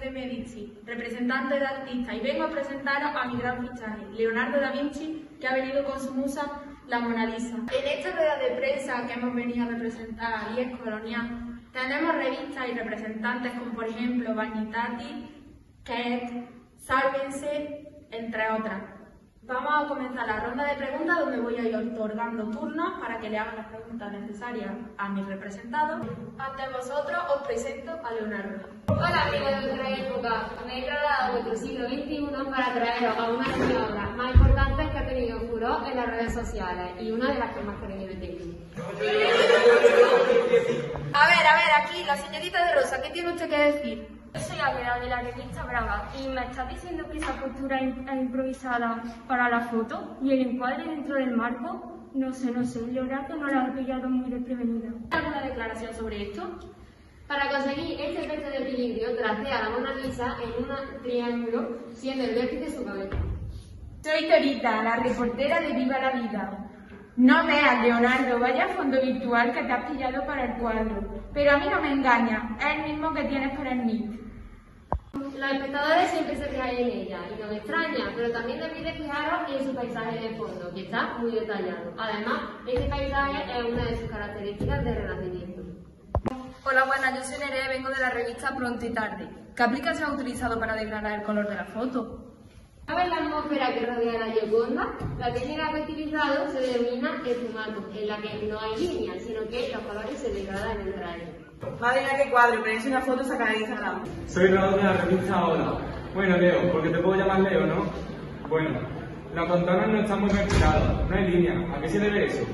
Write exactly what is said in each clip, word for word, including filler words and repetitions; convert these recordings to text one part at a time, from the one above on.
de Medici, representante de artista, y vengo a presentaros a mi gran fichaje, Leonardo da Vinci, que ha venido con su musa, la Mona Lisa. En esta rueda de prensa que hemos venido a representar a Lies Colonial, tenemos revistas y representantes como por ejemplo Vanitati, Ket, Sálvense, entre otras. Vamos a comenzar la ronda de preguntas donde voy a ir otorgando turnos para que le hagan las preguntas necesarias a mis representados. Ante vosotros os presento a Leonardo. Hola amigos de nuestra época, me he trasladado a vuestro siglo veintiuno para traeros a una de mis obras más importantes que ha tenido furor en las redes sociales y una de las que más cariño le tengo. A ver, a ver, aquí, la señorita de Rosa, ¿qué tiene usted que decir? Soy Águeda de la revista Brava y me estás diciendo que esa postura es improvisada para la foto y el encuadre dentro del marco. No sé, no sé, Leonardo no la ha pillado muy desprevenida. ¿Alguna declaración sobre esto? Para conseguir este efecto de equilibrio, tracé a la Mona Lisa en un triángulo, siendo el vértice su cabeza. Soy Torita, la reportera de Viva la Vida. No veas, Leonardo, vaya fondo virtual que te has pillado para el cuadro. Pero a mí no me engaña, es el mismo que tienes para el M I T. Los espectadores siempre se fijan en ella, y no me extraña, pero también debéis fijaros en su paisaje de fondo, que está muy detallado. Además, este paisaje es una de sus características de renacimiento. Hola, buenas, yo soy Nerea y vengo de la revista Pronto y Tarde. ¿Qué aplicación se ha utilizado para degradar el color de la foto? ¿Sabes la atmósfera que rodea la Gioconda? La técnica que he utilizado se denomina esfumato, en la que no hay líneas, sino que los colores se degradan en el rayo. Madre mía, qué cuadro, pero es una foto sacada de Instagram. Soy Raúl de la revista Hola. Bueno, Leo, porque te puedo llamar Leo, ¿no? Bueno, los contornos no están muy perfeccionados, no hay línea. ¿A qué se debe eso?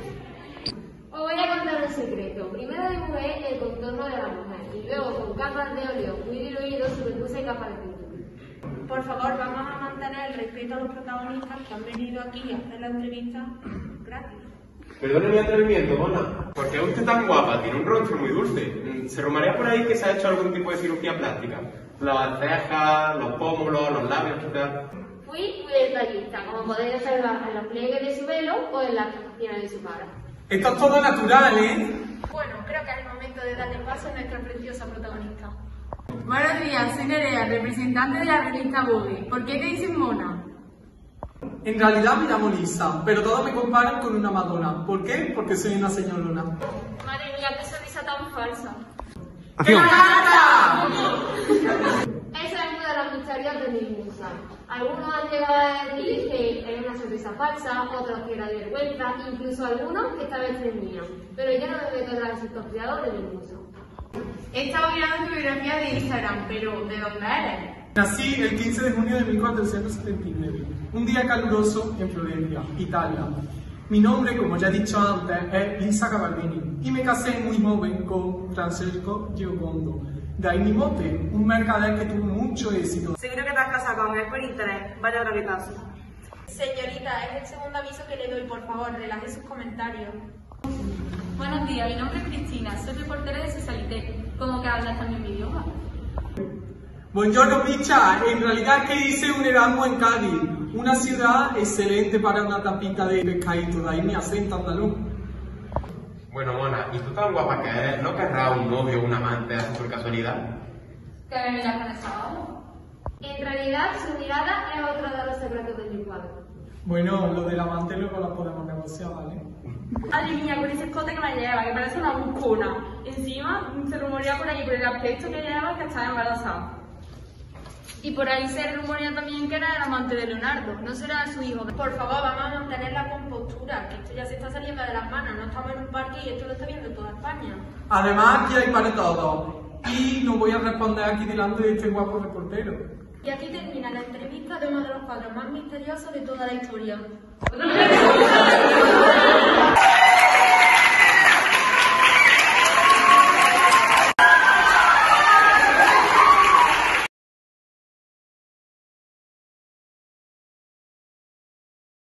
Os voy a contar un secreto. Primero dibujé el contorno de la mujer y luego con capas de óleo muy diluido superpuse capas de pintura. Por favor, vamos a mantener el respeto a los protagonistas que han venido aquí a hacer la entrevista gratis. Perdone mi atrevimiento, Mona. ¿Por qué es usted tan guapa? Tiene un rostro muy dulce. ¿Se rumorea por ahí que se ha hecho algún tipo de cirugía plástica? Las cejas, los pómulos, los labios, quizás. Fui muy detallista, como podéis observar en los pliegues de su velo o en las facciones de su cara. Esto es todo natural, ¿eh? Bueno, creo que es el momento de darle paso a nuestra preciosa protagonista. Buenos días, soy Nerea, representante de la revista Vogue. ¿Por qué te dicen mona? En realidad me llamo Lisa, pero todos me comparan con una Madonna. ¿Por qué? Porque soy una señorona. Madre mía, qué sonrisa tan falsa. ¡Qué barata! Esa es una de las misterios de mi musa. Algunos han llegado a decir que es una sonrisa falsa, otros que era de vergüenza, incluso algunos que esta vez tenían. Pero yo no me meto en los asuntos privados de mi musa. He estado mirando tu biografía de Instagram, pero ¿de dónde eres? Nací el quince de junio de mil cuatrocientos setenta y nueve, un día caluroso en Florencia, Italia. Mi nombre, como ya he dicho antes, es Lisa Cavallini y me casé muy joven con Francesco Giocondo. De ahí mi mote, un mercader que tuvo mucho éxito. Seguro que te has casado con él por internet. Vaya braguetazo. Señorita, es el segundo aviso que le doy, por favor, relaje sus comentarios. Buenos días, mi nombre es Cristina, soy reportera de Socialité. ¿Cómo que hablas también mi idioma? Buongiorno picha, en realidad que hice un Erasmus en Cádiz, una ciudad excelente para una tapita de pescadito, de ahí mi acento andaluz. Bueno, Mona, ¿y tú tan guapa que eres? ¿No querrás un novio o un amante así por casualidad? ¿Que me miras con esa ojo? En realidad, su mirada es otro de los secretos de mi cuadro. Bueno, lo del amante luego lo podemos negociar, ¿vale? Madre mía, con ese escote que me lleva, que parece una buscona. Encima, se rumorea por ahí, por el aspecto que lleva, que está embarazada. Y por ahí se rumorea también que era el amante de Leonardo, no será su hijo. Por favor, vamos a mantener la compostura, que esto ya se está saliendo de las manos. No estamos en un parque y esto lo está viendo toda España. Además, aquí hay para todo. Y no voy a responder aquí delante de este guapo reportero. Y aquí termina la entrevista de uno de los cuadros más misteriosos de toda la historia.